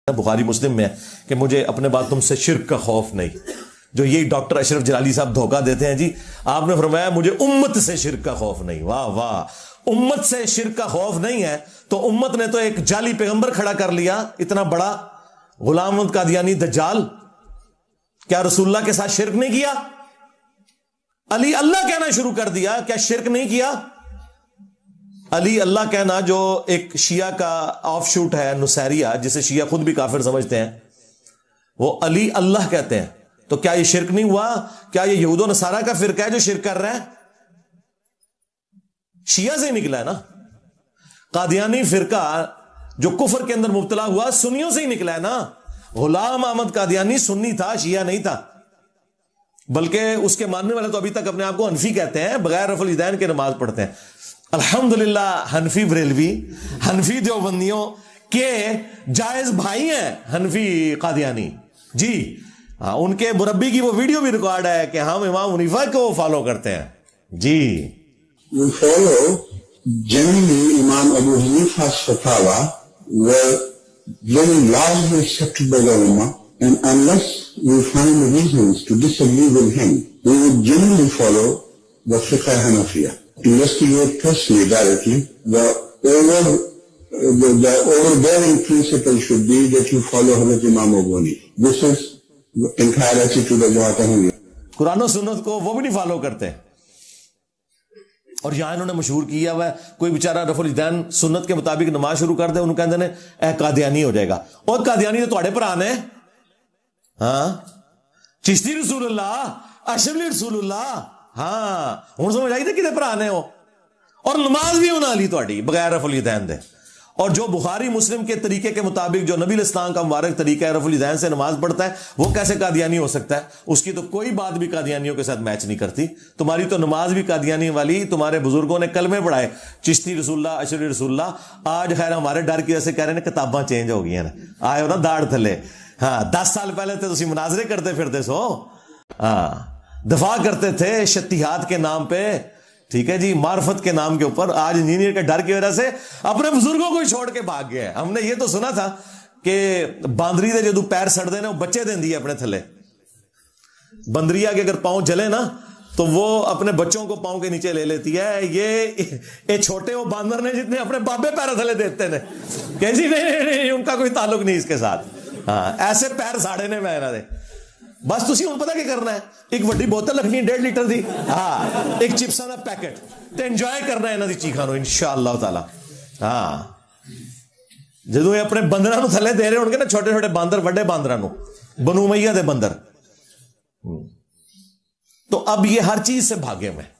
بخاری مسلم میں ہے کہ مجھے اپنے بعد تم سے شرک کا خوف نہیں. جو یہی ڈاکٹر اشرف جلالی صاحب دھوکہ دیتے ہیں جی، آپ نے فرمایا مجھے امت سے شرک کا خوف نہیں. واہ واہ، امت سے شرک کا خوف نہیں ہے تو امت نے تو ایک جعلی پیغمبر کھڑا کر لیا، اتنا بڑا غلام احمد قادیانی دجال. کیا رسول اللہ کے ساتھ شرک نہیں کیا؟ علی اللہ کہنا شروع کر دیا، کیا شرک نہیں کیا؟ علی اللہ کہنا جو ایک شیعہ کا آف شوٹ ہے نصیریہ، جسے شیعہ خود بھی کافر سمجھتے ہیں، وہ علی اللہ کہتے ہیں. تو کیا یہ شرک نہیں ہوا؟ کیا یہ یہود و نصارہ کا فرقہ ہے جو شرک کر رہا ہے؟ شیعہ سے ہی نکلا ہے نا. قادیانی فرقہ جو کفر کے اندر مبتلا ہوا سنیوں سے ہی نکلا ہے نا. غلام احمد قادیانی سنی تھا، شیعہ نہیں تھا. بلکہ اس کے ماننے والے تو ابھی تک اپنے آپ کو حنفی کہتے ہیں، بغیر رفع الیدین کے نماز پڑھتے ہیں. الحمدللہ حنفی بریلوی، حنفی دیوبندیوں کے جائز بھائی ہیں حنفی قادیانی جی. ہاں، ان کے مربی کی وہ ویڈیو بھی ریکارڈ ہے کہ ہم امام حنیفہ کو فالو کرتے ہیں جی. We follow generally Imam Abu Hanifa's fatwa were very largely accepted by the Ummah, and unless we find reasons to disagree with him, we would generally follow the Fiqh Hanafiya. Investigate personally, directly. The overbearing principle should be that you follow Hazrat Imam Abu Hanifa. This is entirely to the Jamaat Ahmadiyya. قرآن و سنت کو وہ بھی نہیں follow کرتے. اور یہاں انہوں نے مشہور کیا ہوا ہے، کوئی بیچارہ رفع الیدین سنت کے مطابق نماز شروع کر دے، انہوں کہتے ہیں اے قادیانی ہو جائے گا. اور قادیانی تو تھوڑے بھرا نے، ہاں، چشتی رسول اللہ، اشرفی رسول اللہ. ہاں ہوں سمجھ آئی تھے کتنے بھرا نے ہو، اور نماز بھی انہاں لی تھوڑی بغیر رفع الیدین دے. اور جو بخاری مسلم کے طریقے کے مطابق جو نبی علیہ السلام کا مبارک طریقہ ہے رفع الیدین سے نماز پڑھتا ہے، وہ کیسے قادیانی ہو سکتا ہے؟ اس کی تو کوئی بات بھی قادیانیوں کے ساتھ میچ نہیں کرتی. تمہاری تو نماز بھی قادیانی والی، تمہارے بزرگوں نے کلمے پڑھائے، چشتی رسول اللہ، اشرفی رسول اللہ. آج خیر ہمارے ڈر کی وجہ سے کہہ رہے ہیں کتاباں چینج ہو گئی ہیں، آئے ہو نا داڑھ تھلے. ہاں 10 سال پہلے تو تسی مناظرے کرتے پھرتے سو، ہاں دفاع کرتے تھے شتیہات کے نام پہ، ٹھیک ہے جی، معرفت کے نام کے اوپر. آج انجینئر کے ڈر کی وجہ سے اپنے بزرگوں کو ہی چھوڑ کے بھاگ گئے. ہم نے یہ تو سنا تھا کہ باندری دے جدو پیر سڑ دے نا وہ بچے دیں دی اپنے تھلے. بندریا کے اگر پاؤں جلے نا تو وہ اپنے بچوں کو پاؤں کے نیچے لے لیتی ہے. یہ چھوٹے وہ باندر نے جتنے اپنے بابے پیر تھلے دیتے ہیں، کیسی نہیں ان کا کوئی تعلق نہیں اس کے ساتھ. ہاں ایسے پیر ساڑے نے میں دے. بس تسی ہوں پتا کیا کرنا ہے، ایک وڈی بوتل رکھنی 1.5 لیٹر دی، ہاں ایک چپساں دا پیکٹ تے انجوائے کرنا ہے انہاں دی چیخاں نو انشاءاللہ تعالی. ہاں جدوں یہ اپنے بندراں نو تھلے دے رہے ہون گے نا، چھوٹے چھوٹے باندر وڈے باندراں نو، بنو امیہ دے بندر، تو اب یہ ہر چیز سے بھاگے میں.